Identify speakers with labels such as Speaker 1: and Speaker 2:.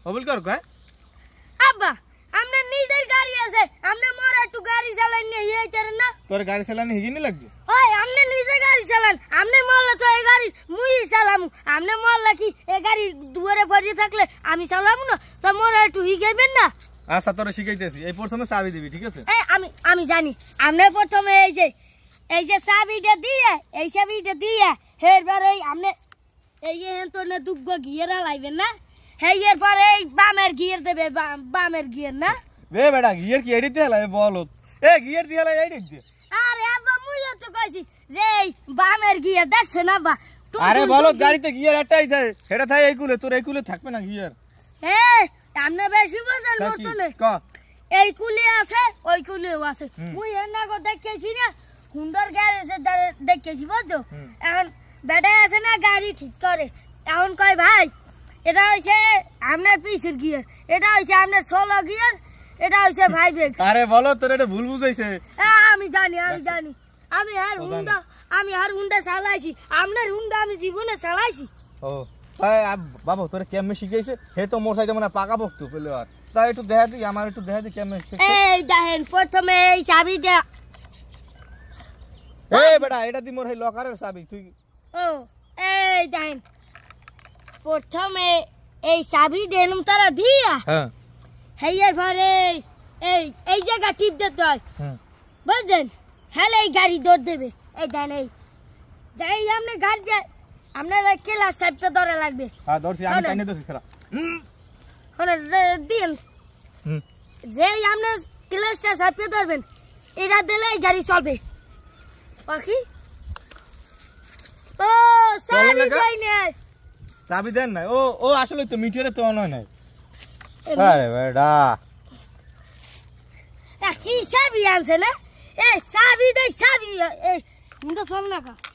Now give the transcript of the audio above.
Speaker 1: কবুল কর কয়
Speaker 2: আব্বা আমনে নিজের গাড়ি আছে আমনে মোর একটু গাড়ি চালান নি এইটার না
Speaker 1: তোর গাড়ি চালানি হিগিনি লাগবে
Speaker 2: ওই আমনে নিজে গাড়ি চালান আমনে মোল্লা তো এই গাড়ি মুই চালামু আমনে মোল্লা কি এই গাড়ি দুয়ারে পড়ে থাকলে আমি চালামু না তো মোর একটু হিগাইবেন না
Speaker 1: আচ্ছা তোরে শিখাইতেছি এই প্রথমে চাবি দিবি ঠিক আছে
Speaker 2: আমি জানি আমনে প্রথমে এই যে চাবিটা দিয়ে এই চাবিটা দিয়ে এরপরে আমনে এই তোর না দুগ্গ গিয়ার লাইবেন না হেয়ের পরে এই বামের গিয়ার দেবে বামের গিয়ার না
Speaker 1: বে বেটা গিয়ার কি এডিতে হলাই বল গিয়ার দিয়ে হলাই এডিট দে
Speaker 2: আরে আব্বা মুই তো কইছি যে এই বামের গিয়ার দেখছ না বা
Speaker 1: আরে বল গাড়িতে গিয়ার একটাই থাকে হেটা থাকে এই কুলে তোর এই কুলে থাকবে না গিয়ার
Speaker 2: আমনে বেশি বোঝেন মতো না
Speaker 1: ক
Speaker 2: এই কুলে আছে ওই কুলেও আছে মুই এনা কো দেখেছি না হুন্ডার গ্যারেজে দেখেছি বুঝছো এখন বেটা আছে না গাড়ি ঠিক করে এখন কয় ভাই এটা হইছে আপনার পিছের গিয়ার এটা হইছে আপনার 16 গিয়ার এটা হইছে 5x
Speaker 1: আরে বলো তোর এটা ভুল বুঝাইছে
Speaker 2: আমি জানি আমি আর হুন্ডা চালাইছি আপনার হুন্ডা আমি জীবনে চালাইছি
Speaker 1: ও বাবা তোরে কেমনে শিখাইছে হে তো মোর সাইতে মানে পাকা বকতো পেলে আর তাই একটু দেখা দি আমার একটু দেখা দি কেমনে শিখাইছে
Speaker 2: এই দেখেন প্রথমে এই চাবিটা
Speaker 1: এই বেটা এটা দি মোর হে লকারের চাবি তুই
Speaker 2: ও এই দেখেন প্রথমে এই চাবি দেনম তারা দিয়া
Speaker 1: হ্যাঁ
Speaker 2: হেয়ার পরে এই জায়গা টিপ দিতে হয় বুঝছেন হেলে এই গাড়ি দৌড় দেবে এই দেন এই যাই আপনি গাড়ি যায় আপনার ক্লাস সাইডটা ধরে লাগবে
Speaker 1: হ্যাঁ ধরছি আমি টাইনে ধরছি খেলা
Speaker 2: হনে দিন যেই আপনি ক্লাসটা সাইডে ধরবেন এটা দিলে এই গাড়ি চলবে বাকি ও সারি যাই না
Speaker 1: চাবি দেন না ও আসলে তো মিটারে তো অন হয় নাই আরে বেটা
Speaker 2: কি চাবি আনছে না এই চাবি দে চাবি এই মুন্ডা চল না কা